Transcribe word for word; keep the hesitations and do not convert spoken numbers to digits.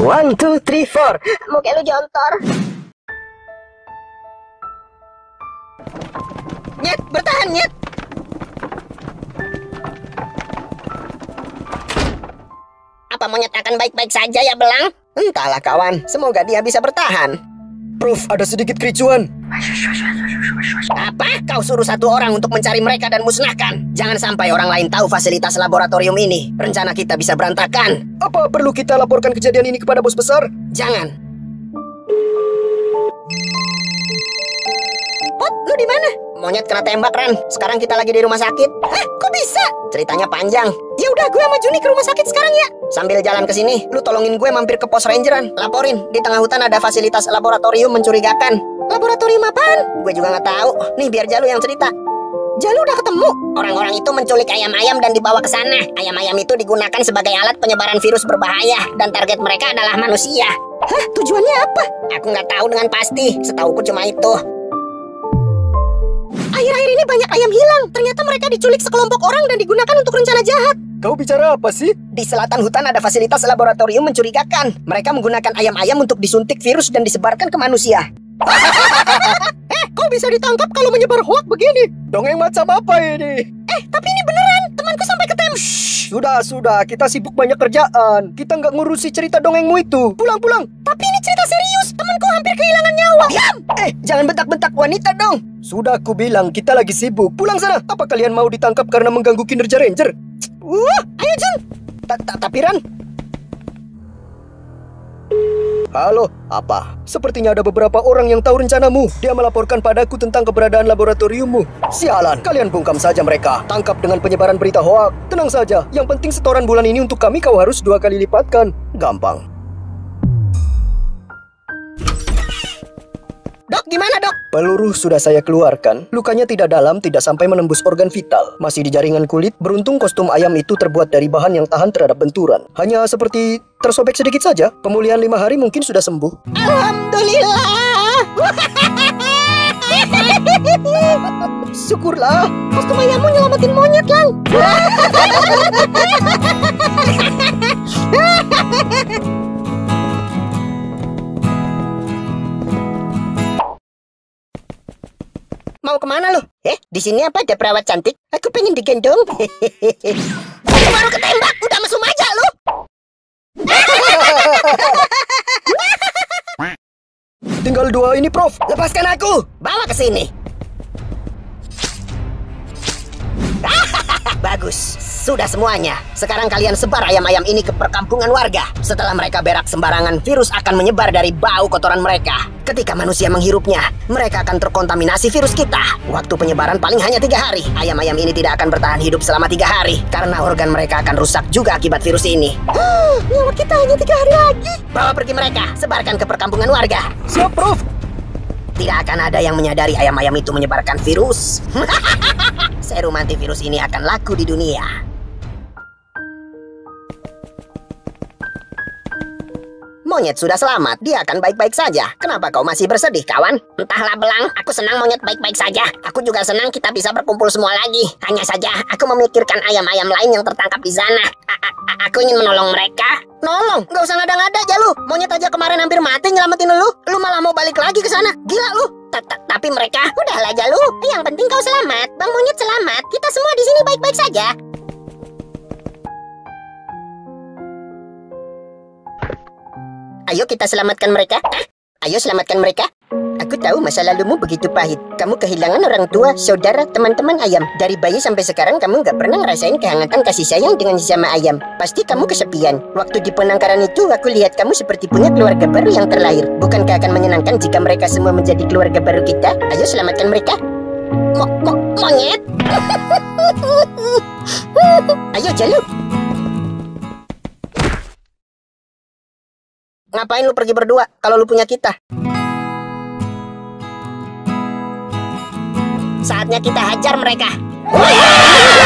One, two, three, four. Muka lu jontor. Nyet, bertahan, Nyet. Apa monyet akan baik-baik saja ya, Belang? Entahlah kawan, semoga dia bisa bertahan. Prof, ada sedikit kericuan. Apa? Kau suruh satu orang untuk mencari mereka dan musnahkan. Jangan sampai orang lain tahu fasilitas laboratorium ini. Rencana kita bisa berantakan. Apa perlu kita laporkan kejadian ini kepada bos besar? Jangan. Pot, lu di mana? Monyet kena tembak, Ran. Sekarang kita lagi di rumah sakit. Hah? Kok bisa? Ceritanya panjang. Ya udah, gue sama Juni ke rumah sakit sekarang ya. Sambil jalan ke sini, lu tolongin gue mampir ke pos rangeran. Laporin, di tengah hutan ada fasilitas laboratorium mencurigakan. Laboratorium apaan? Gue juga nggak tahu. Nih, biar Jalu yang cerita. Jalu udah ketemu. Orang-orang itu menculik ayam-ayam dan dibawa ke sana. Ayam-ayam itu digunakan sebagai alat penyebaran virus berbahaya dan target mereka adalah manusia. Hah? Tujuannya apa? Aku nggak tahu dengan pasti. Setauku cuma itu. Akhir-akhir ini banyak ayam hilang. Ternyata mereka diculik sekelompok orang dan digunakan untuk rencana jahat. Kau bicara apa sih? Di selatan hutan ada fasilitas laboratorium mencurigakan. Mereka menggunakan ayam-ayam untuk disuntik virus dan disebarkan ke manusia. Eh, kau bisa ditangkap kalau menyebar hoax begini? Dongeng macam apa ini? Eh, tapi ini beneran. Temanku sampai ketemu. Sudah, sudah. Kita sibuk banyak kerjaan. Kita nggak ngurusi cerita dongengmu itu. Pulang, pulang. Tapi ini cerita serius. Temanku hampir kehilangan nyawa. Diam! Eh, jangan bentak-bentak wanita dong. Sudah aku bilang, kita lagi sibuk. Pulang sana. Apa kalian mau ditangkap karena mengganggu kinerja ranger? Wah, ayo Jun. Tapi Ran. Halo, apa? Sepertinya ada beberapa orang yang tahu rencanamu. Dia melaporkan padaku tentang keberadaan laboratoriummu. Sialan, kalian bungkam saja mereka. Tangkap dengan penyebaran berita hoak. Tenang saja, yang penting setoran bulan ini untuk kami kau harus dua kali lipatkan. Gampang. Dok, gimana dok? Peluru sudah saya keluarkan. Lukanya tidak dalam, tidak sampai menembus organ vital. Masih di jaringan kulit. Beruntung kostum ayam itu terbuat dari bahan yang tahan terhadap benturan. Hanya seperti tersobek sedikit saja. Pemulihan lima hari mungkin sudah sembuh. Alhamdulillah. Syukurlah. Kostum ayammu nyelamatin monyet, Lang. Mau kemana lo? Eh, di sini apa ada perawat cantik? Aku pengen digendong. Aku baru ketembak, udah mesum aja lo. Tinggal dua ini, Prof. Lepaskan aku. Bawa ke sini. Bagus, sudah semuanya. Sekarang kalian sebar ayam-ayam ini ke perkampungan warga. Setelah mereka berak sembarangan, virus akan menyebar dari bau kotoran mereka. Ketika manusia menghirupnya, mereka akan terkontaminasi virus kita. Waktu penyebaran paling hanya tiga hari. Ayam-ayam ini tidak akan bertahan hidup selama tiga hari. Karena organ mereka akan rusak juga akibat virus ini. Nyawa kita hanya tiga hari lagi. Bawa pergi mereka, sebarkan ke perkampungan warga. Siap, Prof. Tidak akan ada yang menyadari ayam-ayam itu menyebarkan virus. Serum antivirus ini akan laku di dunia. Monyet sudah selamat, dia akan baik-baik saja. Kenapa kau masih bersedih, kawan? Entahlah, Belang, aku senang monyet baik-baik saja. Aku juga senang kita bisa berkumpul semua lagi. Hanya saja, aku memikirkan ayam-ayam lain yang tertangkap di sana. A -a -a Aku ingin menolong mereka. Nolong? Gak usah ngada-ngada aja lu. Monyet aja kemarin hampir mati nyelamatin lu. Lu malah mau balik lagi ke sana. Gila lu. Tapi mereka, udahlah Jalu. Yang penting kau selamat. Bang Monyet selamat. Kita semua di sini baik-baik saja. Ayo kita selamatkan mereka. Ayo selamatkan mereka. Aku tahu masa lalumu begitu pahit. Kamu kehilangan orang tua, saudara, teman-teman ayam. Dari bayi sampai sekarang kamu nggak pernah ngerasain kehangatan kasih sayang dengan sesama ayam. Pasti kamu kesepian. Waktu di penangkaran itu aku lihat kamu seperti punya keluarga baru yang terlahir. Bukankah akan menyenangkan jika mereka semua menjadi keluarga baru kita? Ayo selamatkan mereka. Mo mo monyet. Ayo Jalu. Ngapain lu pergi berdua kalau lu punya kita? Saatnya kita hajar mereka.